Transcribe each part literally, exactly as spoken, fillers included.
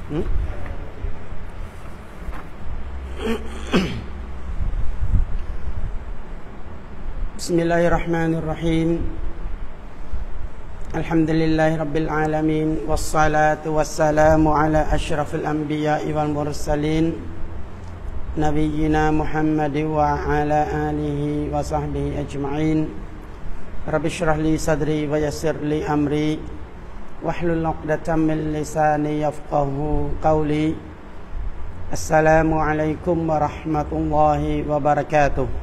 Bismillahirrahmanirrahim. Alhamdulillahi rabbil alamin. Wassalatu wassalamu ala ashrafil anbiya'i wal mursalin Nabiyyina Muhammad wa ala alihi wa sahbihi ajma'in. Rabbi shrah li sadri wa yassir li amri wahlul 'uqdatam min lisani yafqahu qawli. Assalamualaikum warahmatullahi wabarakatuh.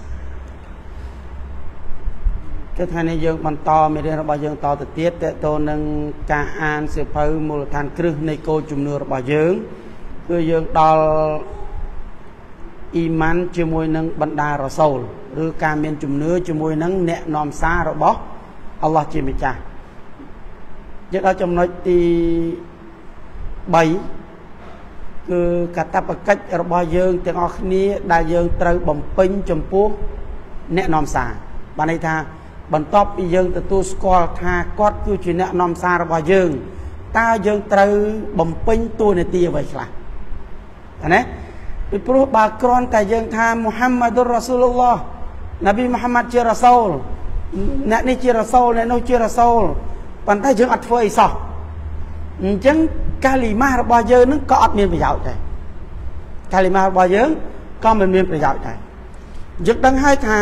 គឺថ្ងៃនេះយើងបន្តមេរៀនរបស់យើងតទៅទៀតតទៅនឹងការអានសៀវភៅមូលដ្ឋានគ្រឹះនៃគោលជំនឿរបស់យើងគឺយើងដល់អ៊ីម៉ានជាមួយនឹងបណ្ដារ៉ាសូលឬការមានជំនឿជាមួយនឹងអ្នកនាំសាររបស់អល់ឡោះជាម្ចាស់យើងដល់ចំណុចទី 3 គឺកាតព្វកិច្ចរបស់យើងទាំងអស់គ្នាដែលយើងត្រូវបំពេញចំពោះអ្នកនាំសារបានន័យថាបន្ទាប់ពីយើងទទួលស្គាល់ថាគាត់គឺជាអ្នកនាំសាររបស់យើងតើយើងត្រូវបំពេញតួនាទីអ្វីខ្លះណាពីព្រោះបើគ្រាន់តែយើងថាមូហាម៉ាឌុររ៉ាស៊ូលឡោះនប៊ីមូហាម៉ាត់ជារ៉ាសូលអ្នកនេះជារ៉ាសូលអ្នកនោះជារ៉ាសូលប៉ុន្តែយើងអត់ធ្វើអីសោះអញ្ចឹងកាលីម៉ាស់របស់យើងនឹងក៏អត់មានប្រយោជន៍ដែរកាលីម៉ាស់របស់យើងក៏មិនមានប្រយោជន៍ដែរយើងដឹងហើយថា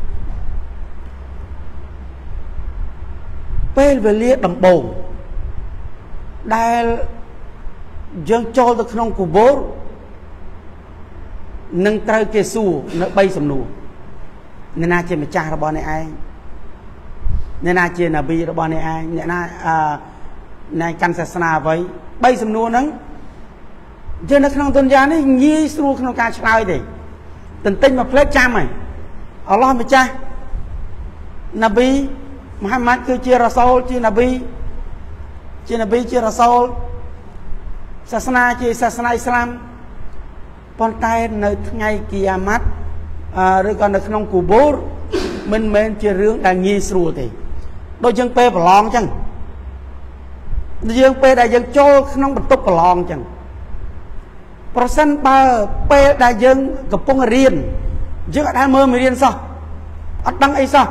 ពេលវេលាដំបូងដែលយើងចូលទៅក្នុងគូបូរនឹងត្រូវគេសួរនៅ 3 សំណួរអ្នកណាជាម្ចាស់របស់អ្នកឯងអ្នកណាជាណាប៊ីរបស់អ្នកឯងអ្នកណាអឺអ្នកកាន់សាសនាអ្វី 3 សំណួរហ្នឹងយើងនៅក្នុងទុនយ៉ានេះងាយស្រួលក្នុងការឆ្លើយទេទន្ទិញមកផ្លេចចាំហើយអល់ឡោះម្ចាស់ណាប៊ីមូហាម៉ាត់គឺជារ៉ាសូលជាណាប៊ីជាណាប៊ីជារ៉ាសូលសាសនាជាសាសនាអ៊ីស្លាមប៉ុន្តែនៅថ្ងៃគីយ៉ាម៉ាត់ឬក៏នៅក្នុងគូបូរមិនមែនជារឿងដែលងាយស្រួលទេដូចយើងពេលប្រឡងអញ្ចឹងយើងពេលដែលយើងចូលក្នុងបន្ទប់ប្រឡងអញ្ចឹងប្រសិនបើពេលដែលយើងកំពុងរៀនយើងអត់ដែលមើលមេរៀនសោះអត់ដឹងអីសោះ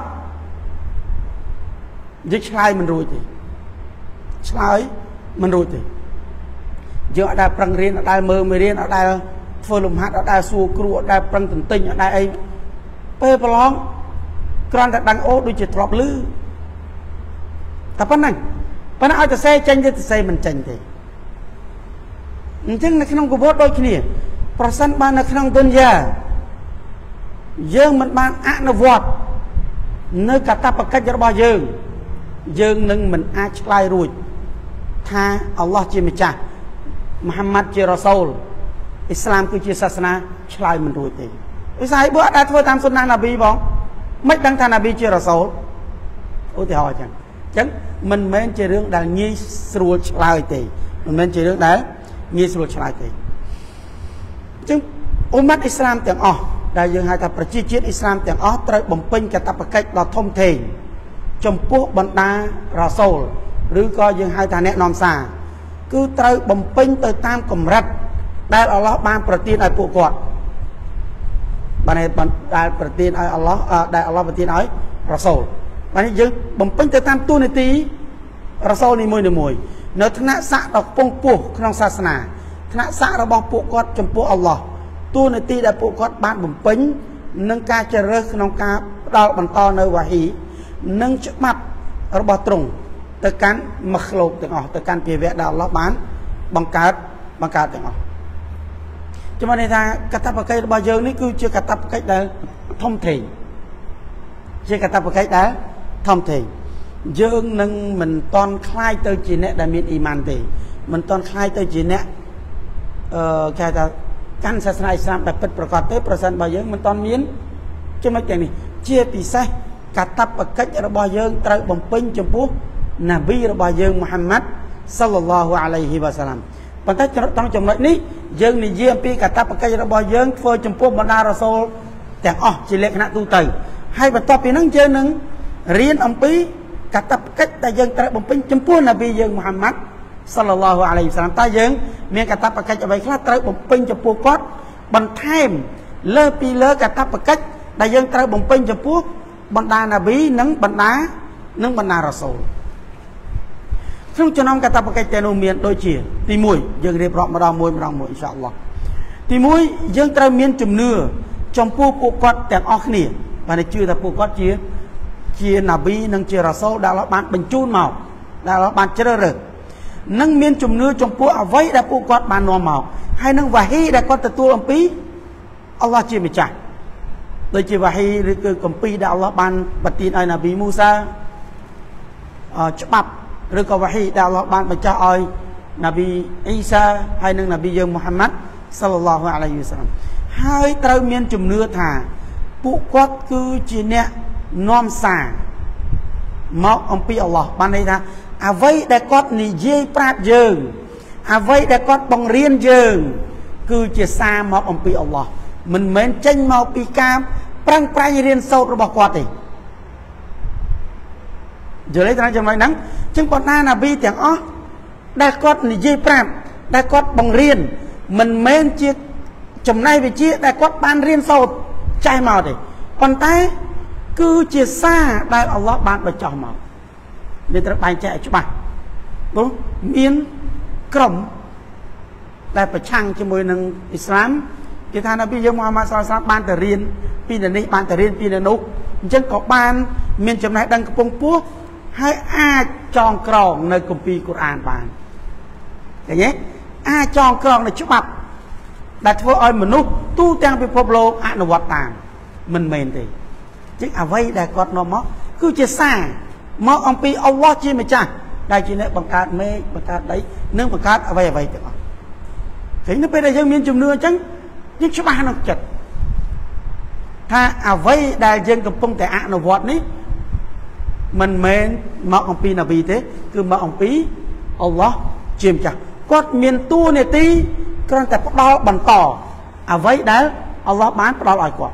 យើងឆ្លើយមិនរួចទេឆ្លើយមិនរួចទេយើងអត់ដែលប្រឹងរៀនអត់ដែលមើលមេរៀនអត់ដែលធ្វើលំហាត់អត់ដែលសួរគ្រូអត់ដែលប្រឹងទន្ទិញអត់ដែលអីពេលប្រឡងគ្រាន់តែដឹងអូដូចជាធ្លាប់ឮតែប៉ុណ្ណឹងប៉ុន្តែឲ្យទៅសេចេញទៅសេមិនចេញទេអញ្ចឹងនៅក្នុងកបฏដូចគ្នាប្រសិនបើនៅក្នុងទុនយ៉ាយើងមិនបានអនុវត្តនៅកាតព្វកិច្ចរបស់យើងយើងនឹងមិនអាចឆ្លើយរួចថាអល់ឡោះជាម្ចាស់មូហាម៉ាត់ជារ៉ាសូលអ៊ីស្លាមគឺជាសាសនាឆ្លើយមិនរួចទេឧស្សាហ៍បើអត់ធ្វើតាមសុនណាណាប៊ីបងមិនដឹងថាណាប៊ីជារ៉ាសូលឧទាហរណ៍អញ្ចឹងអញ្ចឹងមិនមែនជារឿងដែលងាយស្រួលឆ្លើយទេមិនមែនជារឿងដែលងាយស្រួលឆ្លើយទេអញ្ចឹងអ៊ុម៉ាត់អ៊ីស្លាមទាំងអស់ដែលយើងហៅថាប្រជាជាតិអ៊ីស្លាមទាំងអស់ត្រូវបំពេញកាតព្វកិច្ចដ៏ធំធេងចំពោះបណ្ដារ៉ាសូលឬក៏យើងហៅថាអ្នកនាំសារគឺត្រូវបំពេញទៅតាមកម្រិតដែលអល់ឡោះបានប្រទានឲ្យពួកគាត់បានដែលប្រទានឲ្យអល់ឡោះដែលអល់ឡោះប្រទានឲ្យរ៉ាសូលបានយើងបំពេញទៅតាមទូនាទីរ៉ាសូលនីមួយៗនៅថ្នាក់ស័ក្តិដ៏ខ្ពង់ខ្ពស់ក្នុងសាសនាថ្នាក់ស័ក្តិរបស់ពួកគាត់ចំពោះអល់ឡោះទូនាទីដែលពួកគាត់បានបំពេញនឹងការជ្រើសរើសក្នុងការផ្ដល់បន្តនៅវ៉ាហ៊ីនិងច្បាប់របស់ទ្រង់ទៅកាន់មគ្លូកទាំងអស់ទៅកាន់ភាវៈដែលអល់ឡោះបានបង្កើតបង្កើតទាំងអស់ចំណនេះថាកាតព្វកិច្ចរបស់យើងនេះគឺជាកាតព្វកិច្ចដែលធំធេងជាកាតព្វកិច្ចដែលធំធេងយើងនឹងមិនតន់ខ្លាយទៅជាអ្នកដែលមានអ៊ីម៉ានទេមិនតន់ខ្លាយទៅជាអ្នកអឺគេថាកាន់សាសនាអ៊ីស្លាមដែលពិតប្រាកដទេប្រសិនបើយើងមិនតន់មានចំណុចទាំងនេះជាពិសេសកាតព្វកិច្ចរបស់យើងត្រូវបំពេញចំពោះណាប៊ីរបស់យើងមូហាម៉ាត់សល្លឡោះអាឡៃហ៊ីវ៉ាសាឡាំប៉ុន្តែត្រង់ចំណុចនេះយើងនិយាយអំពីកាតព្វកិច្ចរបស់យើងធ្វើចំពោះបណ្ដារ៉ាសូលទាំងអស់ជាលក្ខណៈទូទៅហើយបន្ទាប់ពីហ្នឹងយើងនឹងរៀនអំពីកាតព្វកិច្ចដែលយើងត្រូវបំពេញចំពោះណាប៊ីយើងមូហាម៉ាត់សល្លឡោះអាឡៃហ៊ីវ៉ាសល្លាមតើយើងមានកាតព្វកិច្ចអ្វីខ្លះត្រូវបំពេញចំពោះគាត់បន្ថែមលើពីលើកាតព្វកិច្ចដែលយើងត្រូវបំពេញចំពោះបណ្ដាណាប៊ីនិងបណ្ដានិងបណ្ដារ៉ាសូលក្នុងចំណោមកាតព្វកិច្ចទាំងនោះមានដូចជាទីមួយយើងរៀបរាប់ម្ដងមួយម្ដងមួយអ៊ីនសាអល់ឡោះទីមួយយើងត្រូវមានជំនឿចំពោះពួកគាត់ទាំងអស់គ្នាបានជឿថាពួកគាត់ជាជាណាប៊ីនិងជារ៉ាសូលដែលអល់ឡោះបានបញ្ជូនមកដែលអល់ឡោះបានជ្រើសរើសនិងមានជំនឿចំពោះអ្វីដែលពួកគាត់បាននាំមកហើយនឹងវ៉ាហ៊ីដែលគាត់ទទួលអំពីអល់ឡោះជាម្ចាស់ដូចជាវ៉ាហ៊ីឬគឺគម្ពីរដែលអល់ឡោះបានប្រទានឲ្យណាប៊ីមូសាច្បាប់ឬក៏វ៉ាហ៊ីដែលអល់ឡោះបានបញ្ចុះឲ្យណាប៊ីអ៊ីសាហើយនិងណាប៊ីយើងមូហាម៉ាត់សល្លឡោះអាឡៃហ៊ីវ៉ាសល្លាមហើយត្រូវមានជំនឿថាពួកគាត់គឺជាអ្នកនាំសារមកអំពីអល់ឡោះបានន័យថាអ្វីដែលគាត់និយាយប្រាប់យើងអ្វីដែលគាត់បង្រៀនយើងគឺជាសារមកអំពីអល់ឡោះមិនមែនចេញមកពីការប្រឹងប្រែងរៀនសូត្ររបស់គាត់ទេយល់ទេត្រង់ចំណុចហ្នឹងចឹងបណ្ដាណាប៊ីទាំងអស់ដែលគាត់និយាយប្រាប់ដែលគាត់បង្រៀនមិនមែនជាចំណេះវិជ្ជាដែលគាត់បានរៀនសូត្រចេះមកទេប៉ុន្តែគឺជាសារដែលអល់ឡោះបានបញ្ចុះមកវាត្រូវបែងចែកឲ្យច្បាស់ព្រោះមានក្រុមដែលប្រឆាំងជាមួយនឹងអ៊ីស្លាមគេថាណាប៊ីយើងមូហាម៉ាត់សល្លឡោះអាឡៃហ៊ីវ៉ាសល្លាមបានទៅរៀនពីនេះបានទៅរៀនពីនោះអញ្ចឹងក៏បានមានចំណេះដឹងកំពង់ពោះហើយអាចចងក្រងនៅគម្ពីរកូរ៉ានបានឃើញទេអាចចងក្រងនៅច្បាប់ដែលធ្វើឲ្យមនុស្សទូទាំងពិភពលោកអនុវត្តតាមមិនមែនទេចឹងអ្វីដែលគាត់នាំមកគឺជាសារមកអំពីអល់ឡោះជាម្ចាស់ដែលជាអ្នកបង្កើតមេឃបង្កើតដីនិងបង្កើតអ្វីអ្វីទាំងអស់ឃើញនៅពេលដែលយើងមានជំនឿអញ្ចឹងយើងច្បាស់ក្នុងចិត្តថាអ្វីដែលយើងកំពុងតែអនុវត្តនេះមិនមែនមកអំពីណាប៊ីទេគឺមកអំពីអល់ឡោះជាម្ចាស់គាត់មានតួនាទីគ្រាន់តែផ្ដល់បន្តអ្វីដែលអល់ឡោះបានផ្ដល់ឲ្យគាត់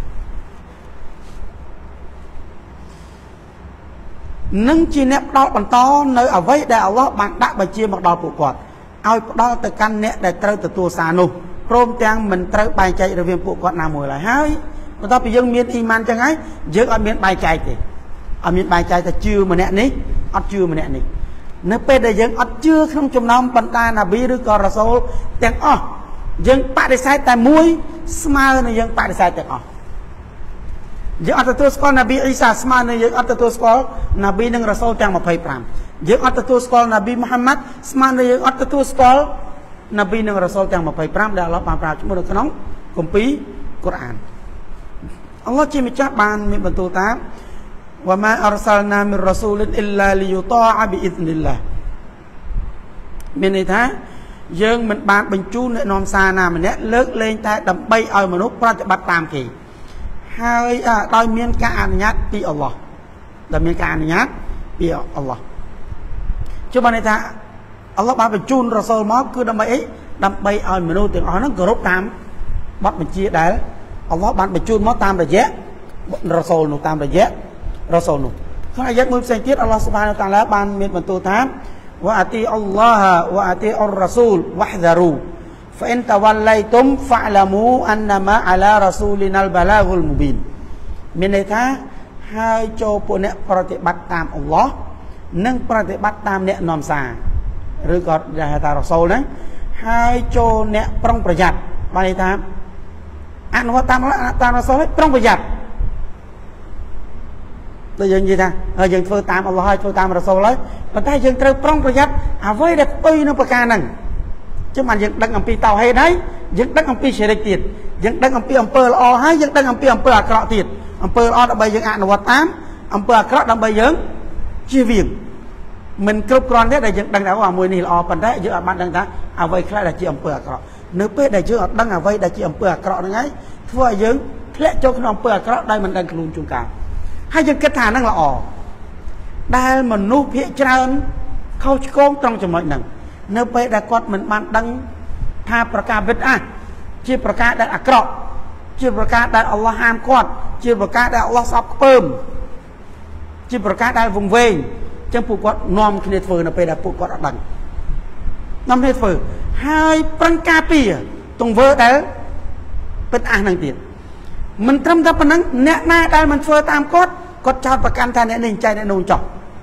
នឹងជាអ្នកផ្ដល់បន្តនៅអ្វីដែលអល់ឡោះបានដាក់បញ្ជាមកដល់ពួកគាត់ឲ្យផ្ដល់ទៅកាន់អ្នកដែលត្រូវទទួលសារនោះព្រមទាំងមិនត្រូវបែងចែករវាងពួកគាត់ណាមួយឡើយហើយបន្ទាប់ពីយើងមានអ៊ីម៉ានចឹងហើយយើងអត់មានបែងចែកទេអត់មានបែងចែកថាជឿម្នាក់នេះអត់ជឿម្នាក់នេះនៅពេលដែលយើងអត់ជឿក្នុងចំណោមបណ្ដាណាប៊ីឬក៏រ៉ាសូលទាំងអស់យើងបដិសេធតែមួយស្មើនឹងយើងបដិសេធទាំងអស់យើងអត់ទទួលស្គាល់ណាប៊ីអ៊ីសាស្មើនឹងយើងអត់ទទួលស្គាល់ណាប៊ីនិងរ៉ាសូលទាំងម្ភៃប្រាំយើងអត់ទទួលស្គាល់ណាប៊ីមូហាម៉ាត់ស្មើនឹងយើងអត់ទទួលស្គាល់ណាប៊ីនិងរ៉ាសូលទាំងម្ភៃប្រាំដែលអល់ឡោះបានប្រាប់ជាមួយនៅក្នុងគម្ពីរកូរ៉ានអល់ឡោះជាម្ចាស់បានមានបន្ទូលថាវ៉ាម៉ាអរសាលណាមីរ៉ាស៊ូលិនអ៊ីឡាលីយូតាអប៊ីអ៊ីហ្និលឡាមានន័យថាយើងមិនបានបញ្ជូនអ្នកនាំសារណាម្នាក់លើកលែងតែដើម្បីឲ្យមនុស្សប្រតិបត្តិតាមគេហើយដោយមានការអនុញ្ញាតពីអល់ឡោះដោយមានការអនុញ្ញាតពីអល់ឡោះជឿបានន័យថាអល់ឡោះបានបញ្ជូនរ៉ាស៊ូលមកគឺដើម្បីអីដើម្បីឲ្យមនុស្សទាំងអស់ហ្នឹងគោរពតាមបទបញ្ជាដែលអល់ឡោះបានបញ្ជូនមកតាមរយៈរ៉ាស៊ូលនោះតាមរយៈរ៉ាស៊ូលនោះក្នុងអាយ៉ាតមួយផ្សេងទៀតអល់ឡោះស៊ុបហានតាឡាបានមានបន្ទូលថាវ៉ាអាទីអល់ឡោះវ៉ាអាទីអររ៉ាស៊ូលវ៉ាហ្សារូហ្វអ៊ិនតវ៉ាឡៃតុមហ្វាឡាមូអានណាម៉ាអាឡារ៉ាស៊ូលីណាល់បាឡាហ្គុលមូប៊ីនមានន័យថាហើយចូលពួកអ្នកប្រតិបត្តិតាមអល់ឡោះនិងប្រតិបត្តិតាមអ្នកនាំសារឬក៏ដែលហៅថារ៉ាស៊ូលហ្នឹងហើយចូលអ្នកប្រុងប្រយ័ត្នបានន័យថាអនុវត្តតាមតាមរ៉ាស៊ូលប្រុងប្រយ័ត្នដូចយើងនិយាយថាហើយយើងធ្វើតាមអល់ឡោះហើយធ្វើតាមរ៉ាស៊ូលហើយប៉ុន្តែយើងត្រូវប្រុងប្រយ័ត្នអ្វីដែលផ្ទុយនឹងប្រការហ្នឹងចឹងបានយើងដឹងអំពីតោហេតហើយយើងដឹងអំពីಶಿរិកទៀតយើងដឹងអំពីអំពើល្អហើយយើងដឹងអំពីអំពើអាក្រក់ទៀតអំពើល្អដើម្បីយើងអនុវត្តតាមអំពើអាក្រក់ដើម្បីយើងជៀសវាងមិនគ្រប់គ្រាន់ទេដែលយើងដឹងថាអាមួយនេះល្អប៉ុន្តែយើងអត់បានដឹងថាអ្វីខ្លះដែលជាអំពើអាក្រក់នៅពេលដែលយើងអត់ដឹងអ្វីដែលជាអំពើអាក្រក់ហ្នឹងហើយធ្វើឲ្យយើងធ្លាក់ចូលក្នុងអំពើអាក្រក់ដោយមិនដឹងខ្លួនជួនកាលហើយយើងគិតថាហ្នឹងល្អដែលមនុស្សភាគច្រើនខុសឆ្គងត្រង់ចំណុចហ្នឹងនៅពេលដែលគាត់មិនបានដឹងថាប្រការវិតអាជាប្រការដែលអាក្រក់ជាប្រការដែលអល់ឡោះហាមគាត់ជាប្រការដែលអល់ឡោះស្អប់ខ្ពើមជាប្រការដែលវង្វេងចឹងពួកគាត់នាំគ្នាធ្វើនៅពេលដែលពួកគាត់អត់ដឹងនាំគ្នាធ្វើហើយប្រឹងការពារទង្វើដែលពិតអះនឹងទៀតមិនត្រឹមតែប៉ុណ្ណឹងអ្នកណាដែលមិនធ្វើតាមគាត់គាត់ចោទប្រកាន់ថាអ្នកនេះចែកអ្នកនោះចោះ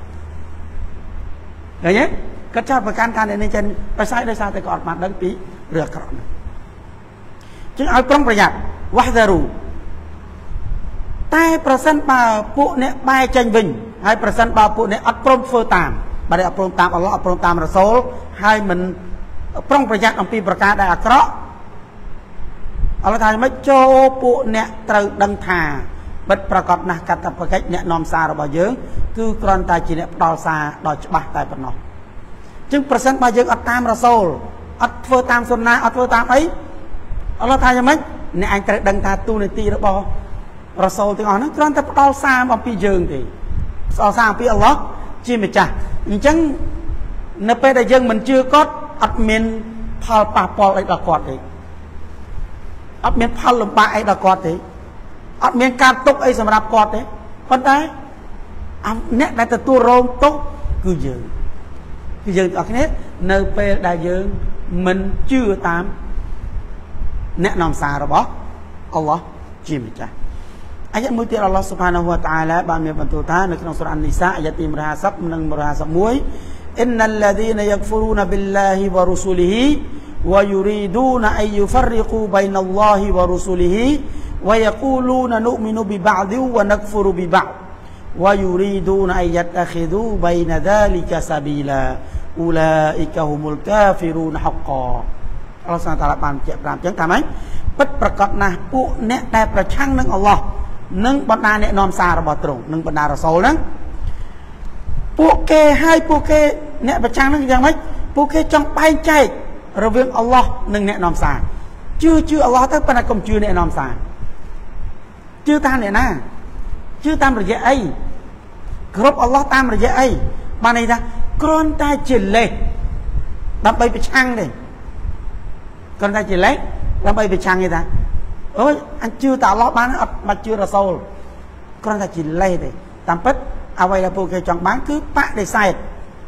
ឃើញទេគាត់ចោទប្រកាន់ថាអ្នកនេះចែកប្រស័យដោយសារតែគាត់អត់បានដឹងពីរឿងអាក្រក់នោះចឹងឲ្យប្រុងប្រយ័ត្នវ៉ាហ្សារូតែប្រសិនបើពួកអ្នកបែរចេញវិញហើយប្រសិនបើពួកអ្នកអត់ព្រមធ្វើតាមបើអត់ព្រមតាមអល់ឡោះអត់ព្រមតាមរ៉ាសូលហើយមិនប្រុងប្រយ័ត្នអំពីប្រការដែលអាក្រក់អល់ឡោះថាមិនចូលពួកអ្នកត្រូវដឹងថាបិទប្រកបណាស់កតបកិច្ចអ្នកនាំសាររបស់យើងគឺគ្រាន់តែជាអ្នកផ្ដល់សារដ៏ច្បាស់តែប៉ុណ្ណោះចឹងប្រសិនបើយើងអត់តាមរ៉ាសូលអត់ធ្វើតាមសុនណាអត់ធ្វើតាមអីអល់ឡោះថាយ៉ាងម៉េចអ្នកឯងត្រូវដឹងថាទូនាទីរបស់រ៉ាសូលទាំងអស់ហ្នឹងគ្រាន់តែផ្ដល់សារអំពីយើងទេផ្ដល់សារអំពីអល់ឡោះជាម្ចាស់អញ្ចឹងនៅពេលដែលយើងមិនជឿគាត់អត់មានផលប៉ះពាល់អីដល់គាត់ទេអត់មានផលលំបាកអីដល់គាត់ទេអត់មានការទុកអីសម្រាប់គាត់ទេប៉ុន្តែអ្នកដែលទទួលរងទុកគឺយើងគឺយើងទាំងអស់គ្នានៅពេលដែលយើងមិនជឿតាមអ្នកនាំសាររបស់អល់ឡោះជាម្ចាស់អាយ៉ាមួយទៀតអល់ឡោះស៊ុបហានាហ៊ូវតាអាឡាបានមានបន្ទូលថានៅក្នុងសូរ៉ាអ៊ានីសាអាយ៉ាទីមរហាសាប់និងមរហាសាប់មួយអ៊ីនណលឡាឌីនយ៉ាកហ្វរូនបិលឡាហ៊ីវ៉ារុស៊ូលីហ៊ីវ៉ាយូរីឌូនអយយូហ្វរិកូបៃណាល់ឡោហ៊ីវ៉ារុស៊ូលីហ៊ីវ៉ាយកូលូននុមីនុបិបាឌីវ៉ាណកហ្វរូបិបាឌវ៉ាយូរីឌូនអយតខិឌូបៃណាដាលីកសាប៊ីឡាអ៊ូឡាអ៊ីកហ៊ុមុលកាហ្វីរូនហក្កាអល់ឡោះសាតាឡាបានជាប្រាប់ចឹងថាម៉េចពិតប្រកបណាស់ពួកអ្នកដែលប្រឆាំងនឹងអល់ឡោះនិងបណ្ដាអ្នកនាំសាររបស់ទ្រង់និងបណ្ដារ៉ាសូលហ្នឹងពួកគេហើយពួកគេអ្នកប្រឆាំងហ្នឹងយ៉ាងម៉េចពួកគេចង់បែងចែករវាងអល់ឡោះនិងអ្នកនាំសារជឿជឿអល់ឡោះទៅប៉ុន្តែកុំជឿអ្នកនាំសារជឿតាមអ្នកណាជឿតាមរយៈអីគ្រប់អល់ឡោះតាមរយៈអីបានន័យថាគ្រាន់តែជាលេសដើម្បីប្រឆាំងទេគ្រាន់តែជាលេសដើម្បីប្រឆាំងទេថាអូយអញជឿតែអល់ឡោះបានអត់មកជឿរ៉ាសូលគ្រាន់តែជាលេសទេតាមពិតអ្វីដែលពួកគេចង់បានគឺបដិសេធ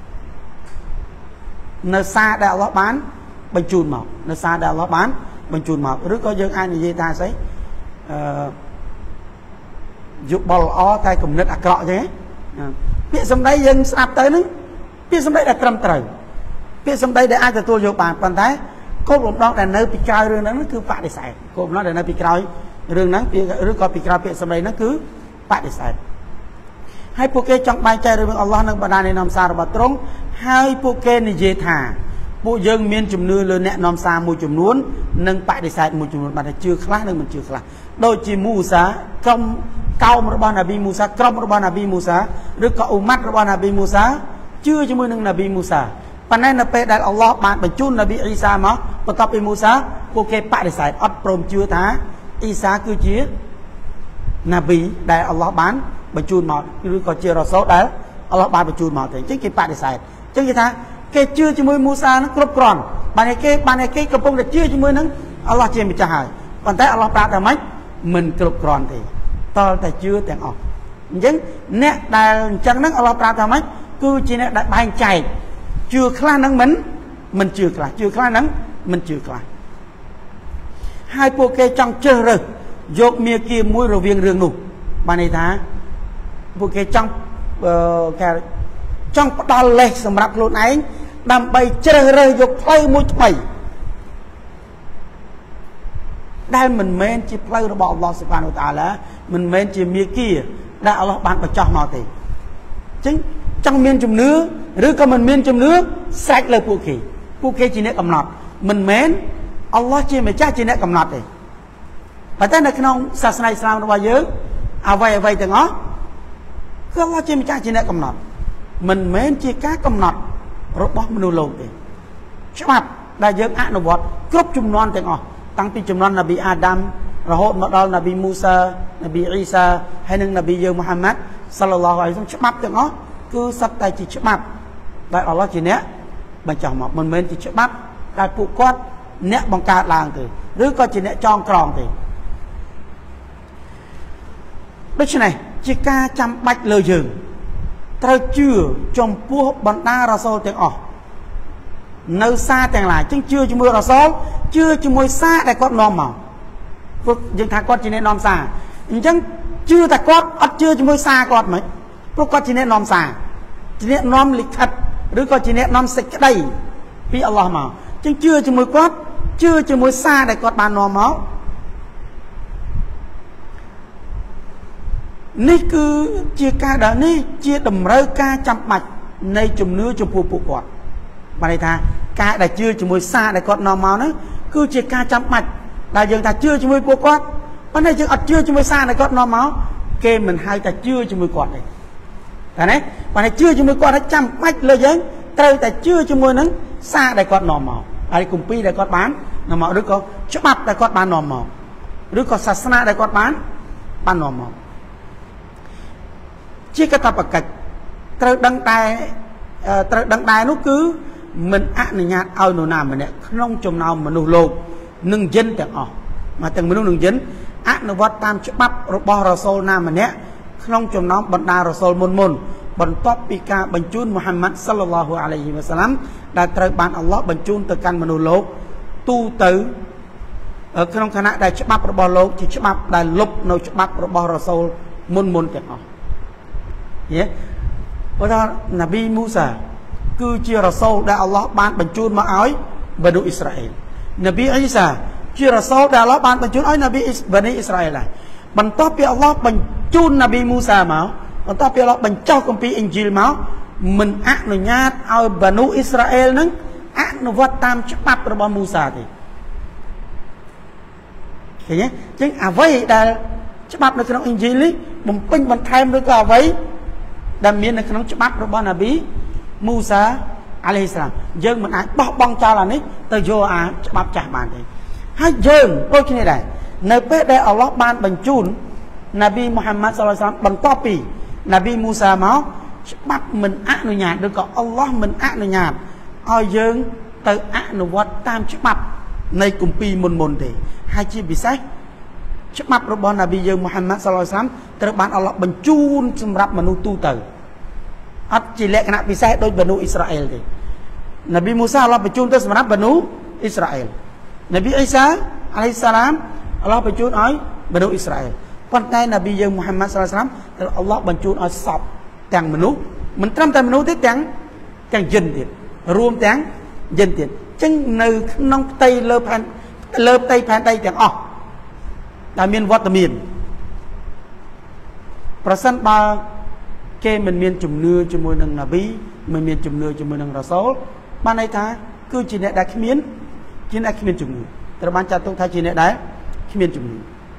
នៅសារដែលអល់ឡោះបានបញ្ជូនមកនៅសារដែលអល់ឡោះបានបញ្ជូនមកឬក៏យើងអាចនិយាយថាស្អីអឺយុបល់ល្អតែគំនិតអាក្រក់អញ្ចឹងពាក្យសម្ដីយើងស្ដាប់ទៅហ្នឹងពាក្យសម្ដីដែលត្រឹមត្រូវពាក្យសម្ដីដែលអាចទទួលយកបានប៉ុន្តែគោលបំណងដែលនៅពីក្រោយរឿងហ្នឹងគឺបដិសេធគោលបំណងដែលនៅពីក្រោយរឿងហ្នឹងឬក៏ពីក្រោយពាក្យសម្ដីហ្នឹងគឺបដិសេធហើយពួកគេចង់បែងចែករឿងអល់ឡោះនិងបណ្ដាអ្នកនាំសាររបស់ទ្រង់ហើយពួកគេនិយាយថាពួកយើងមានជំនឿលើអ្នកនាំសារមួយចំនួននិងបដិសេធមួយចំនួនបានតែជឿខ្លះនិងមិនជឿខ្លះដូចជាមូសាក្រុមកោមរបស់ណាប៊ីមូសាក្រុមរបស់ណាប៊ីមូសាឬក៏អ៊ុម៉ាត់របស់ណាប៊ីមូសាជឿជាមួយនឹងណាប៊ីមូសាប៉ុន្តែនៅពេលដែលអល់ឡោះបានបញ្ជូនណាប៊ីអ៊ីសាមកបន្ទាប់ពីមូសាពួកគេបដិសេធអត់ព្រមជឿថាអ៊ីសាគឺជាណាប៊ីដែលអល់ឡោះបានបញ្ជូនមកឬក៏ជារ៉ាសូលដែលអល់ឡោះបានបញ្ជូនមកទេអញ្ចឹងគេបដិសេធអញ្ចឹងគេថាគេជឿជាមួយមូសានឹងគ្រប់គ្រាន់បានតែគេបានតែគេកំពុងតែជឿជាមួយនឹងអល់ឡោះជាម្ចាស់ហើយប៉ុន្តែអល់ឡោះប្រាប់ថាម៉េចមិនគ្រប់គ្រាន់ទេតលតែជឿទាំងអស់អញ្ចឹងអ្នកដែលអញ្ចឹងហ្នឹងអល់ឡោះប្រាប់ថាម៉េចគឺជាអ្នកដែលបែងចែកជឿខ្លះហ្នឹងមិនមិនជឿខ្លះជឿខ្លះហ្នឹងមិនជឿខ្លះហើយពួកគេចង់ជ្រើសរើសយកមាគ៌ាមួយរវាងរឿងនោះបានន័យថាពួកគេចង់គេចង់ផ្ដល់លេសសម្រាប់ខ្លួនឯងដើម្បីជ្រើសរើសយកផ្លូវមួយថ្មីដែលមិនមែនជាផ្លូវរបស់អល់ឡោះស៊ុបហានវតាអាឡាមិនមែនជាមាគ៌ាដែលអល់ឡោះបានបញ្ចោះមកទេអញ្ចឹងចង់មានជំនឿឬក៏មិនមានជំនឿស្រេចលើពួកគេពួកគេជាអ្នកកំណត់មិនមែនអល់ឡោះជាម្ចាស់ជាអ្នកកំណត់ទេប៉ុន្តែនៅក្នុងសាសនាអ៊ីស្លាមរបស់យើងអ្វីអ្វីទាំងអស់គឺអល់ឡោះជាម្ចាស់ជាអ្នកកំណត់មិនមែនជាការកំណត់របស់មនុស្សលោកទេច្បាប់ដែលយើងអនុវត្តគ្រប់ជំនាន់ទាំងអស់តាំងពីជំនាន់នប៊ីអាដាមរហូតមកដល់នប៊ីមូសានប៊ីអ៊ីសាហើយនិងនប៊ីយើងមូហាម៉ាត់សាឡឡោះអាឡៃហ៊ីវ៉ាសល្លមច្បាប់ទាំងអស់គឺសុទ្ធតែជាច្បាប់ដែលអល់ឡោះជាអ្នកបញ្ចោះមកមិនមែនជាច្បាប់ដែលពួកគាត់អ្នកបង្កើតឡើងទេឬក៏ជាអ្នកចងក្រងទេដូច្នេះជាការចាំបាច់លើយើងត្រូវជឿចំពោះបណ្ដារ៉ាសូលទាំងអស់នៅសារទាំងឡាយចឹងជឿជាមួយរ៉ាសូលជឿជាមួយសារដែលគាត់នាំមកព្រោះយើងថាគាត់ជាអ្នកនាំសារអញ្ចឹងជឿតែគាត់អត់ជឿជាមួយសារគាត់មិនព្រោះគាត់ជាអ្នកនាំសារជាអ្នកនាំលិខិតឬក៏ជាអ្នកនាំសេចក្តីពីអល់ឡោះមកចឹងជឿជាមួយគាត់ជឿជាមួយសារដែលគាត់បាននាំមកនេះគឺជាការដែលនេះជាតម្រូវការចាំបាច់នៃជំនឿចំពោះពួកគាត់បានន័យថាការដែលជឿជាមួយសារដែលគាត់នាំមកហ្នឹងគឺជាការចាំបាច់ដែលយើងថាជឿជាមួយពួកគាត់ប៉ុន្តែយើងអត់ជឿជាមួយសារដែលគាត់នាំមកគេមិនហៅថាជឿជាមួយគាត់ទេតែណាប៉ុន្តែជឿជាមួយគាត់ថាចាំបាច់លើយើងត្រូវតែជឿជាមួយនឹងសារដែលគាត់នាំមកហើយគម្ពីរដែលគាត់បាននាំមកឬក៏ច្បាប់ដែលគាត់បាននាំមកឬក៏សាសនាដែលគាត់បានបាននាំមកជាកាតព្វកិច្ចត្រូវដឹងតែត្រូវដឹងដែរនោះគឺមិនអនុញ្ញាតឲ្យនរណាម្នាក់ក្នុងចំណោមមនុស្សលោកនិងយិនទាំងអស់មកទាំងមនុស្សនិងយិនអនុវត្តតាមច្បាប់របស់រ៉ាសូលណាម្នាក់ក្នុងចំណោមបណ្ដារ៉ាសូលមុនមុនបន្ទាប់ពីការបញ្ជូនមូហាម៉ាត់សាឡឡោះអាឡៃហ៊ីវ៉ាសាឡាំដែលត្រូវបានអល់ឡោះបញ្ជូនទៅកាន់មនុស្សលោកទូទៅក្នុងខណៈដែលច្បាប់របស់លោកជាច្បាប់ដែលលុបនៅច្បាប់របស់រ៉ាសូលមុនមុនទាំងអស់យេព្រោះថាណាប៊ីមូសាគឺជារ៉ាសូលដែលអល់ឡោះបានបញ្ជូនមកឲ្យបនុអ៊ីស្រាអែលណាប៊ីអ៊ីសាជារ៉ាសូលដែលអល់ឡោះបានបញ្ជូនឲ្យណាប៊ីបនីអ៊ីស្រាអែលដែរបន្ទាប់ពីអល់ឡោះបញ្ជូនណាប៊ីមូសាមកបន្ទាប់ពីអល់ឡោះបញ្ចុះគម្ពីរអ៊ីនជីលមកមិនអនុញ្ញាតឲ្យបនុអ៊ីស្រាអែលនឹងអនុវត្តតាមច្បាប់របស់មូសាទេឃើញទេចឹងអ្វីដែលច្បាប់នៅក្នុងអ៊ីនជីលនេះបំពេញបន្ថែមឬក៏អ្វីដែលមាននៅក្នុងច្បាប់របស់ណាប៊ីមូសាអាឡៃហ៊ីសឡាមយើងមិនអាចបោះបង់ចោលអានេះទៅយកអាច្បាប់ចាស់បានទេហើយយើងដូចគ្នាដែរនៅពេលដែលអល់ឡោះបានបញ្ជូនណាប៊ីមូហាម៉ាត់សាឡឡោះសាឡាមបន្ទាប់ពីណាប៊ីមូសាមកច្បាប់មិនអនុញ្ញាតឬក៏អល់ឡោះមិនអនុញ្ញាតឲ្យយើងទៅអនុវត្តតាមច្បាប់នៃគម្ពីរមុនមុនទេហើយជាពិសេសច្បាប់របស់ណាប៊ីយើងមូហាម៉ាត់សាឡឡោះសាឡាមត្រូវបានអល់ឡោះបញ្ជូនសម្រាប់មនុស្សទូទៅអត់ជាលក្ខណៈពិសេសដូចបនុអ៊ីស្រាអែលទេណាប៊ីមូសាអល់ឡោះបញ្ជូនទៅសម្រាប់បនុអ៊ីស្រាអែលណាប៊ីអ៊ីសាអាឡៃសាឡាមអល់ឡោះបញ្ជូនឲ្យបនុអ៊ីស្រាអែលប៉ុន្តែណាប៊ីយើងមូហាម៉ាត់សាឡឡោះសាឡាមត្រូវអល់ឡោះបញ្ជូនឲ្យសពទាំងមនុស្សមិនត្រឹមតែមនុស្សទេទាំងទាំងយិនទៀតរួមទាំងយិនទៀតអញ្ចឹងនៅក្នុងផ្ទៃលើផែនលើផ្ទៃផែនដីទាំងអស់ដែលមានវត្តមានប្រសិនបើគេមិនមានជំនឿជាមួយនឹងណាប៊ីមិនមានជំនឿជាមួយនឹងរ៉ាសូលបានន័យថាគឺជាអ្នកដែលគ្មានជាអ្នកគ្មានជំនឿត្រូវបានចាត់ទុកថាជាអ្នកដែលគ្មានជំនឿ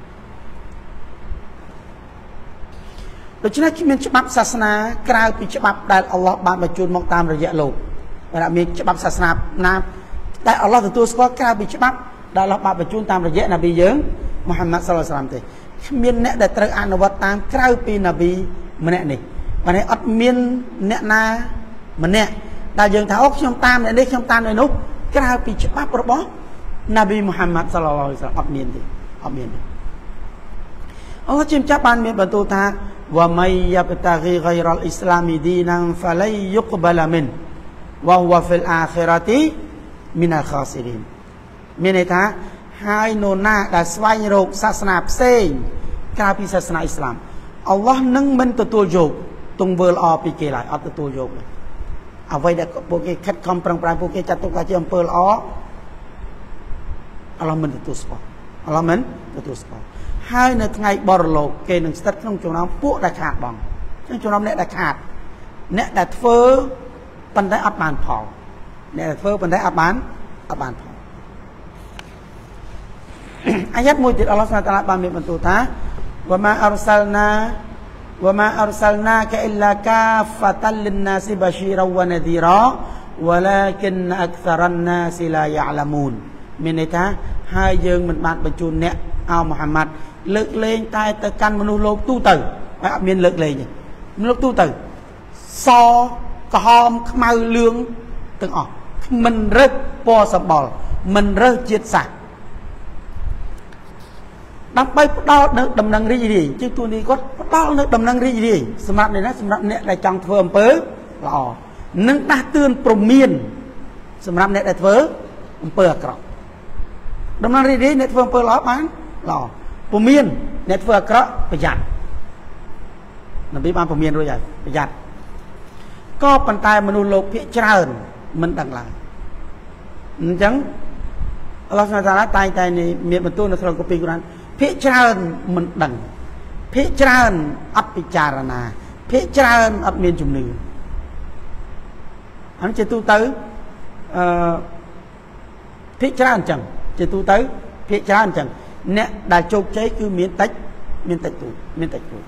ដូច្នេះគ្មានច្បាប់សាសនាក្រៅពីច្បាប់ដែលអល់ឡោះបានបញ្ជូនមកតាមរយៈលោកតែមានច្បាប់សាសនាណាដែលអល់ឡោះទទួលស្គាល់ក្រៅពីច្បាប់ដែលអល់ឡោះបានបញ្ជូនតាមរយៈណាប៊ីយើងមូហាម៉ាត់សាឡឡោះសាឡាមទេគ្មានអ្នកដែលត្រូវអនុវត្តតាមក្រៅពីណាប៊ីម្នាក់នេះបានអត់មានអ្នកណាម្នាក់ដែលយើងថាអូខ្ញុំតាមអ្នកនេះខ្ញុំតាមអ្នកនោះក្រៅពីច្បាប់របស់ណាប៊ីមូហាម៉ាត់សាឡឡោះសាឡាមអត់មានទេអត់មានទេអល់ឡោះជាម្ចាស់បានមានបន្ទូលថាវ៉ាម៉ៃយ៉ាបតាហ្គីហ្គៃរ៉ាល់អ៊ីស្លាមីឌីណាហ្វាឡៃយុកបាឡាមិនវ៉ាហ៊វហ្វិលអាខិរ៉ាទីមីណាខាស៊ីរីនមានន័យថាហើយនរណាដែលស្វែងរកសាសនាផ្សេងក្រៅពីសាសនាអ៊ីស្លាមអល់ឡោះនឹងមិនទទួលយកទង្វើល្អពីគេឡើយអត់ទទួលយកទេអ្វីដែលពួកគេខិតខំប្រឹងប្រែងពួកគេចាត់ទុកថាជាអំពើល្អអល់ឡោះមិនទទួលស្គាល់អល់ឡោះមិនទទួលស្គាល់ហើយនៅថ្ងៃបរលោកគេនឹងស្ថិតក្នុងចំណោមពួកដែលខាតបងក្នុងចំណោមអ្នកដែលខាតអ្នកដែលធ្វើប៉ុន្តែអត់បានផលអ្នកដែលធ្វើប៉ុន្តែអត់បានអត់បានផលអាយ៉ាត់មួយទៀតអល់ឡោះសុបហានតាឡាបានមានបន្ទូលថាវ៉ាម៉ាអរសាល់ណាវ៉ាម៉ាអរសាល់ណាកាអ៊ីឡាកាហ្វាតាលិនណាស៊ីបាស៊ីរ៉ាវ៉ាណាឌីរ៉ាវ៉ាឡាគិនអក្សារ៉ាណាស៊ីឡាយ៉ាឡាមូនមានន័យថាហើយយើងមិនបានបញ្ជូនអ្នកអោមូហាម៉ាត់លើកលែងតែទៅកាន់មនុស្សលោកទូទៅហើយអត់មានលើកលែងទេមនុស្សទូទៅសក្រហមខ្មៅលឿងទាំងអស់មិនរើសពណ៌សម្បុរមិនរើសជាតិសាសន៍ដើម្បីផ្ដល់នៅដំណឹងរីករាយជាទូនីគាត់ផ្ដល់នៅដំណឹងរីករាយសម្រាប់អ្នកណាសម្រាប់អ្នកដែលចង់ធ្វើអំពើល្អនិងដាស់តឿនព្រមានសម្រាប់អ្នកដែលធ្វើអំពើអាក្រក់ដំណឹងរីករាយអ្នកធ្វើអំពើល្អបានល្អពុំមានអ្នកធ្វើអាក្រក់ប្រយ័ត្ននប៊ីបានពមៀនរួចហើយប្រយ័ត្នក៏ប៉ុន្តែមនុស្សលោកភាគច្រើនមិនដឹងឡើយអញ្ចឹងអល់ឡោះសុបហានតាឡាតែងតែមានបន្ទូលនៅក្នុងគម្ពីរកូរ៉ានភាគច្រើនមិនដឹងភាគច្រើនអត់ពិចារណាភាគច្រើនអត់មានជំនឿអានេះជាទូទៅអឺភាគច្រើនអញ្ចឹងជាទូទៅភាគច្រើនអញ្ចឹងអ្នកដែលជោគជ័យគឺមានតិចមានតិចទូមានតិចទូ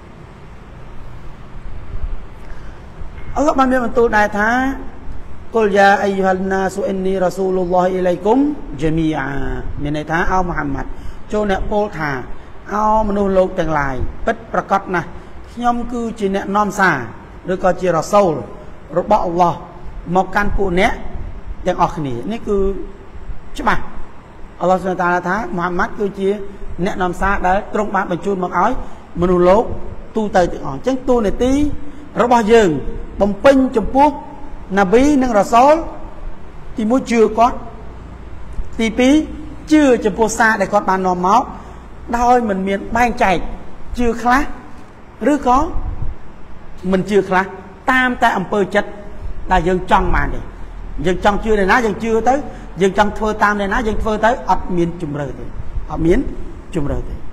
អល់ឡោះបានមានបន្ទូលដែរថាកុលយ៉ាអៃយូហានណាស៊ូអ៊ីននីរ៉ាស៊ូលុលឡោះអ៊ីឡៃគុំជាមីអាមានន័យថាអោមហាម៉ាត់ចូលអ្នកពោលថាអោមនុស្សលោកទាំងឡាយពិតប្រកបណាស់ខ្ញុំគឺជាអ្នកនាំសារឬក៏ជារ៉ាស៊ូលរបស់អល់ឡោះមកកាន់ពួកអ្នកទាំងអស់គ្នានេះគឺច្បាស់អល់ឡោះសុបហានតាឡាថាមូហាម៉ាត់គឺជាអ្នកនាំសារដែលទ្រង់បានបញ្ជូនមកឲ្យមនុស្សលោកទូទៅទាំងអស់អញ្ចឹងតួនាទីរបស់យើងបំពេញចំពោះណាប៊ីនិងរ៉ាស៊ូលទីមួយជឿគាត់ទីពីរជឿចំពោះសារដែលគាត់បាននាំមកដោយមិនមានបែងចែកជឿខ្លះឬក៏មិនជឿខ្លះតាមតែអំពើចិត្តដែលយើងចង់បានទេយើងចង់ជឿនៅណាយើងជឿទៅយើងចង់ធ្វើតាមនៅណាយើងធ្វើទៅអត់មានជំរឿទេអត់មានជំរឿទេ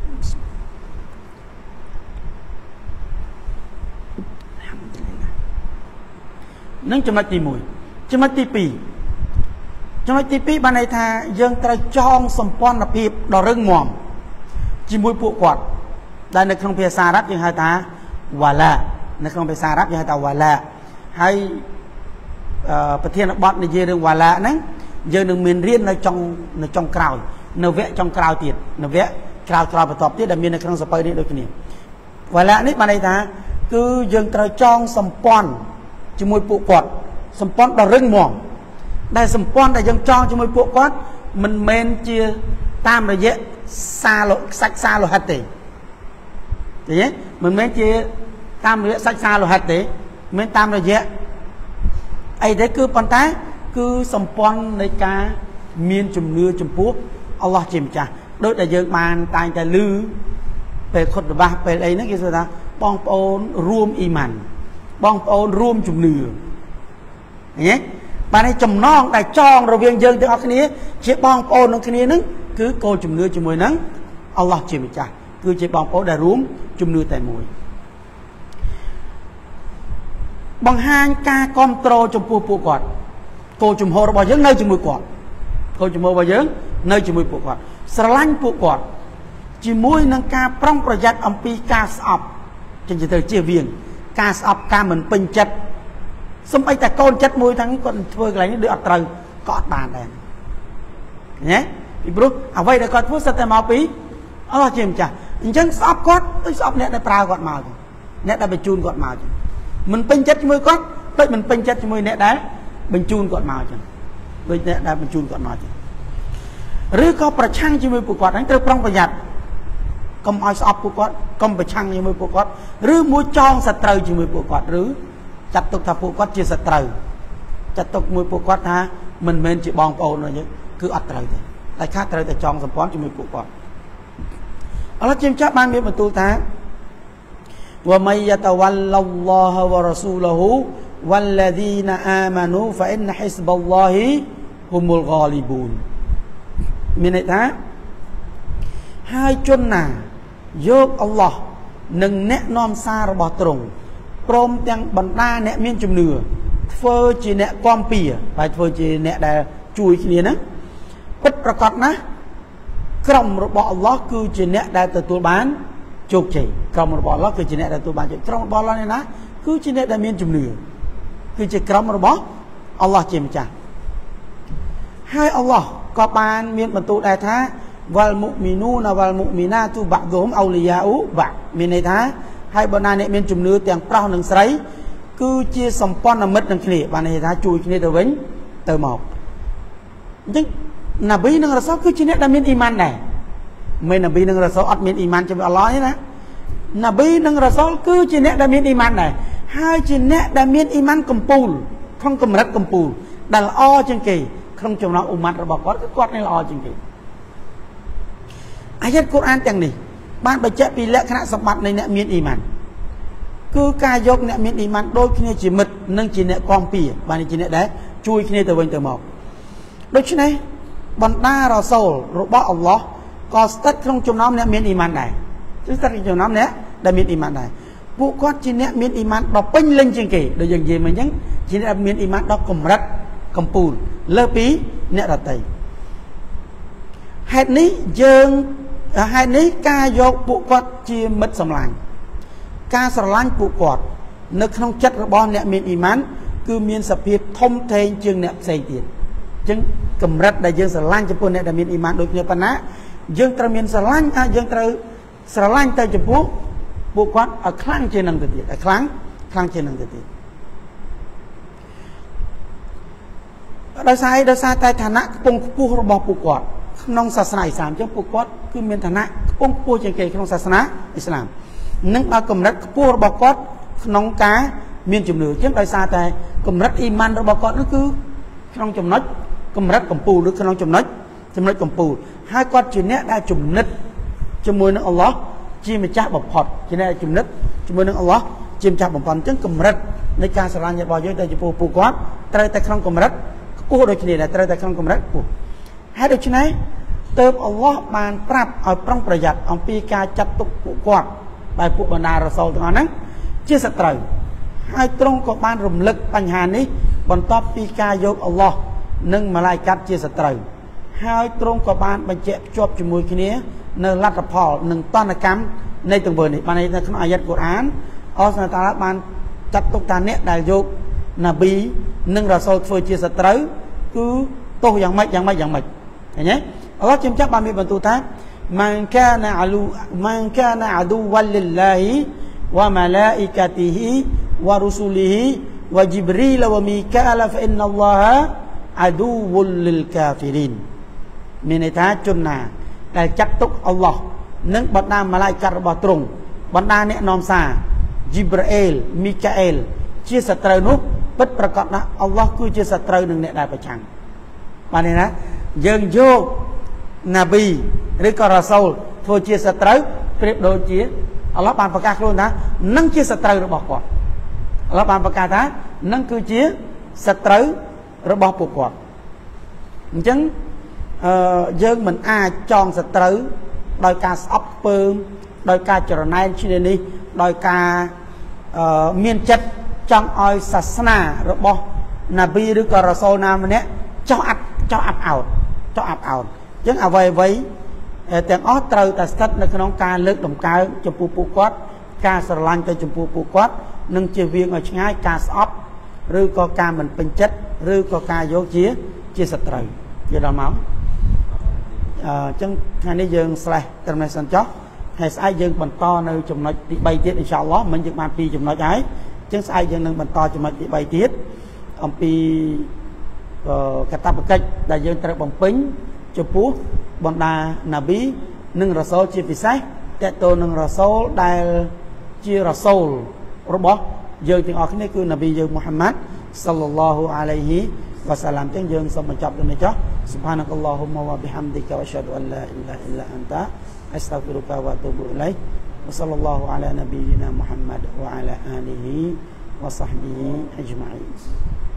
នឹងចំណុចទីមួយចំណុចទីពីរចំណុចទីពីរបានន័យថាយើងត្រូវចងសម្ព័ន្ធភាពដ៏រឹងមាំជាមួយពួកគាត់ដែលនៅក្នុងភាសាអារ៉ាប់យើងហៅថាវ៉ាឡានៅក្នុងភាសាអារ៉ាប់យើងហៅថាវ៉ាឡាហើយប្រធានបទនិយាយរឿងវ៉ាឡាហ្នឹងយើងនឹងមានរៀននៅចុងនៅចុងក្រោយនៅវគ្គចុងក្រោយទៀតនៅវគ្គក្រោយក្រោយបន្ទាប់ទៀតដែលមាននៅក្នុងសភៅនេះដូចគ្នាវ៉ាឡានេះបានន័យថាគឺយើងត្រូវចងសម្ព័ន្ធជាមួយពួកគាត់សម្ព័ន្ធដ៏រឹងមាំដែលសម្ព័ន្ធដែលយើងចងជាមួយពួកគាត់មិនមែនជាតាមរយៈសារសាច់សារលោហិតទេឃើញទេមិនមែនជាតាមរយៈសាច់សារលោហិតទេមិនតាមរយៈអីទេគឺប៉ុន្តែគឺសម្ព័ន្ធនៃការមានជំនឿចំពោះអល់ឡោះជាម្ចាស់ដូចដែលយើងបានតែងតែឮពេលខុតរបាសពេលអីហ្នឹងគេថាបងប្អូនរួមអ៊ីម៉ានបងប្អូនរួមជំនឿឃើញទេបានឯចំណងដែលចងរវាងយើងទាំងអស់គ្នាជាបងប្អូននឹងគ្នាហ្នឹងគឺគោលជំនឿជាមួយនឹងអល់ឡោះជាម្ចាស់គឺជាបងប្អូនដែលរួមជំនឿតែមួយបង្ហាញការគ្រប់គ្រងចំពោះពួកគាត់គោលជំហររបស់យើងនៅជាមួយគាត់គោលជំហររបស់យើងនៅជាមួយពួកគាត់ស្រឡាញ់ពួកគាត់ជាមួយនឹងការប្រុងប្រយ័ត្នអំពីការស្អប់ចឹងទៅជៀសវាងការស្អប់ការមិនពេញចិត្តសូម្បីតែកូនចិត្តមួយទាំងគាត់ធ្វើកន្លែងនេះដូចអត់ត្រូវក៏អត់បានដែរណាពីព្រោះអ្វីដែលគាត់ធ្វើសិតតែមកពីអល់ឡោះជាម្ចាស់អញ្ចឹងស្អប់គាត់ដូចស្អប់អ្នកដែលប្រើគាត់មកអ្នកដែលបញ្ជូនគាត់មកចឹងមិនពេញចិត្តជាមួយគាត់ដូចមិនពេញចិត្តជាមួយអ្នកដែលបញ្ជូនគាត់មកចឹងដូចអ្នកដែលបញ្ជូនគាត់មកចឹងឬក៏ប្រឆាំងជាមួយពួកគាត់ហ្នឹងត្រូវប្រុងប្រយ័ត្នកុំឲ្យស្អប់ពួកគាត់កុំប្រឆាំងជាមួយពួកគាត់ឬមួយចងសត្រូវជាមួយពួកគាត់ឬចាត់ទុកថាពួកគាត់ជាសត្រូវចាត់ទុកមួយពួកគាត់ថាមិនមែនជាបងប្អូនរបស់យើងគឺអត់ត្រូវទេតែខាត់ត្រូវតែចងសម្ព័ន្ធជាមួយពួកគាត់អល់ឡោះជាម្ចាស់បានមានបន្ទូលថាវ៉ាមៃយតវ៉ាឡឡឡោះវ៉ារ៉ាស៊ូលហ៊ូវ៉ាល់ឡាឌីនអាម៉ានូហ្វអ៊ីនហ៊ីស្បឡឡោះហ៊ុមុលហ្គាលីប៊ូនមានន័យថាហើយជនណាយកអល់ឡោះនិងអ្នកនាំសាររបស់ទ្រង់ព្រមទាំងបណ្ដាអ្នកមានជំនឿធ្វើជាអ្នកគាំពៀហើយធ្វើជាអ្នកដែលជួយគ្នាហ្នឹងពិតប្រកបណាស់ក្រុមរបស់អល់ឡោះគឺជាអ្នកដែលទទួលបានជោគជ័យក្រុមរបស់អល់ឡោះគឺជាអ្នកដែលទទួលបានជោគក្រុមរបស់អល់ឡោះនេះណាគឺជាអ្នកដែលមានជំនឿគឺជាក្រុមរបស់អល់ឡោះជាម្ចាស់ហើយអល់ឡោះក៏បានមានបន្ទូលដែរថាវ៉ាល់មុមីនូនវ៉ាល់មុមីណាទូបាក់ឌុហុមអូលីយ៉ាអ៊ូបាក់មានន័យថាហើយបើណាអ្នកមានជំនឿទាំងប្រុសនិងស្រីគឺជាសម្ព័ន្ធមិត្តនឹងគ្នាបានន័យថាជួយគ្នាទៅវិញទៅមកអញ្ចឹងណាប៊ីនិងរ៉ាស៊ូលគឺជាអ្នកដែលមានអ៊ីម៉ានដែរមិនណាប៊ីនិងរ៉ាស៊ូលអត់មានអ៊ីម៉ានជាមួយអល់ឡោះទេណាណាប៊ីនិងរ៉ាស៊ូលគឺជាអ្នកដែលមានអ៊ីម៉ានដែរហើយជាអ្នកដែលមានអ៊ីម៉ានកំពូលក្នុងកម្រិតកំពូលដែលល្អជាងគេក្នុងចំណោមអ៊ុម៉ាត់របស់គាត់គឺគាត់នេះល្អជាងគេអាយ៉ាត់កូរ៉ានទាំងនេះបានបញ្ជាក់ពីលក្ខណៈសម្បត្តិនៃអ្នកមានអ៊ីម៉ានគឺការយកអ្នកមានអ៊ីម៉ានដូចគ្នាជាមិត្តនិងជាអ្នកគាំពៀបានជាអ្នកដែលជួយគ្នាទៅវិញទៅមកដូច្នេះបណ្ដារ៉ាសូលរបស់អល់ឡោះក៏ស្ថិតក្នុងចំណោមអ្នកមានអ៊ីម៉ានដែរគឺស្ថិតក្នុងចំណោមអ្នកដែលមានអ៊ីម៉ានដែរពួកគាត់ជាអ្នកមានអ៊ីម៉ានដ៏ពេញលេញជាងគេដូចយើងនិយាយមិញអញ្ចឹងជាអ្នកមានអ៊ីម៉ានដ៏កម្រិតកំពូលលើពីអ្នកដទៃហេតុនេះយើងហេតុនេះការយកពួកគាត់ជាមិត្តសម្លាញ់ការស្រឡាញ់ពួកគាត់នៅក្នុងចិត្តរបស់អ្នកមានអ៊ីម៉ានគឺមានសភាពធំធេងជាងអ្នកផ្សេងទៀតអញ្ចឹងកម្រិតដែលយើងស្រឡាញ់ចំពោះអ្នកដែលមានអ៊ីម៉ានដូចគ្នាប៉ុណ្ណាយើងត្រូវមានស្រឡាញ់ថាយើងត្រូវស្រឡាញ់ទៅចំពោះពួកគាត់ឲ្យខ្លាំងជាងនឹងទៅទៀតឲ្យខ្លាំងខ្លាំងជាងនឹងទៅទៀតដោយសារដោយសារតែឋានៈខ្ពង់ខ្ពស់របស់ពួកគាត់ក្នុងសាសនាអ៊ីស្លាមអញ្ចឹងពួកគាត់គឺមានឋានៈខ្ពង់ខ្ពស់ជាងគេក្នុងសាសនាអ៊ីស្លាមនិងបើកម្រិតខ្ពស់របស់គាត់ក្នុងការមានជំនឿអញ្ចឹងដោយសារតែកម្រិតអ៊ីម៉ានរបស់គាត់នោះគឺក្នុងចំណុចកម្រិតកម្ពូលឬក្នុងចំណុចចំណុចកម្ពូលហើយគាត់ជាអ្នកដែលជំនិតជាមួយនឹងអល់ឡោះជាម្ចាស់បំផុតជាអ្នកជំនិតជាមួយនឹងអល់ឡោះជាម្ចាស់បំផុតអញ្ចឹងកម្រិតនៃការស្រឡាញ់របស់យើងទៅចំពោះពួកគាត់ត្រូវតែក្នុងកម្រិតខ្ពស់ដូចគ្នាដែរត្រូវតែក្នុងកម្រិតខ្ពស់ហើយដូច្នេះទើបអល់ឡោះបានប្រាប់ឲ្យប្រុងប្រយ័ត្នអំពីការចាត់ទុកពួកគាត់ដែលពួកបណ្ដារ៉ាសូលទាំងអស់ហ្នឹងជាសត្រូវហើយទ្រង់ក៏បានរំលឹកបញ្ហានេះបន្ទាប់ពីការយកអល់ឡោះនិងម៉ាឡៃកាត់ជាសត្រូវហើយទ្រង់ក៏បានបញ្ជាក់ភ្ជាប់ជាមួយគ្នានៅលទ្ធផលនិងតនកម្មនៃទង្វើនេះបាននៅក្នុងអាយ៉ាត់កូរ៉ានអល់ឡោះតាអាឡាបានចាត់ទុកថាអ្នកដែលយកណាប៊ីនិងរ៉ាសូលធ្វើជាសត្រូវគឺទោសយ៉ាងម៉េចយ៉ាងម៉េចយ៉ាងម៉េចឃើញទេអល់ឡោះជំចាស់បានមានបន្ទូលថាمن كان علو من كان عدوا لله وملائكته ورسله وجبريل وميكال فإن الله عدو للكافرين មានន័យថាជនណាដែលចាត់ទុកអល់ឡោះនិងបណ្ដាម៉ាឡៃកាត់របស់ទ្រង់បណ្ដាអ្នកនាំសារជីប្រាអែលមីកាអែលជាសត្រូវនោះពិតប្រាកដណាស់អល់ឡោះគឺជាសត្រូវនឹងអ្នកដែលប្រឆាំងបានទេណាយើងយកណាប៊ីឬក៏រ៉ាសូលធ្វើជាសត្រូវប្រៀបដូចជាអល់ឡោះបានប្រកាសខ្លួនថានឹងជាសត្រូវរបស់គាត់អល់ឡោះបានប្រកាសថានឹងគឺជាសត្រូវរបស់ពួកគាត់អញ្ចឹងអឺយើងមិនអាចចងសត្រូវដោយការស្អប់ពើមដោយការចរណែនឈ្នានេះដោយការអឺមានចិត្តចង់ឲ្យសាសនារបស់ណាប៊ីឬក៏រ៉ាសូលណាម្នាក់ចោះអាប់ចោះអាប់អោតចោះអាប់អោតអញ្ចឹងអ្វីអ្វីទាំងអស់ត្រូវតែស្ថិតនៅក្នុងការលើកដំកើងចំពោះពួកគាត់ការស្រឡាញ់ទៅចំពោះពួកគាត់និងជៀសវាងឲ្យឆ្ងាយការស្អប់ឬក៏ការមិនពេញចិត្តឬក៏ការយកជាជាសត្រូវយល់ដល់មកអញ្ចឹងថ្ងៃនេះយើងស្លេះត្រឹមនេះសិនចុះហើយស្អែកយើងបន្តនៅចំណុចទី3ទៀតអ៊ីនសាអល់ឡោះមិនយើងបានពីរចំណុចហើយអញ្ចឹងស្អែកយើងនឹងបន្តចំណុចទី3ទៀតអំពីកាតព្វកិច្ចដែលយើងត្រូវបំពេញចំពោះបណ្ដាណាប៊ីនិងរ៉ាសូលជាពិសេសតេតូននឹងរ៉ាសូលដែលជារ៉ាសូលរបស់យើងទាំងអស់គ្នាគឺណាប៊ីយើងមូហាម៉ាត់សល្លឡោះអាឡៃហ៊ីវ៉ាសាឡាមទាំងយើងសូមបញ្ចប់នេះចុះ Subhanakallahumma wa bihamdika wa asyhadu an la ilaha illa anta astaghfiruka wa atubu ilaik wa sallallahu ala nabiyyina Muhammad wa ala alihi wa sahbihi ajma'in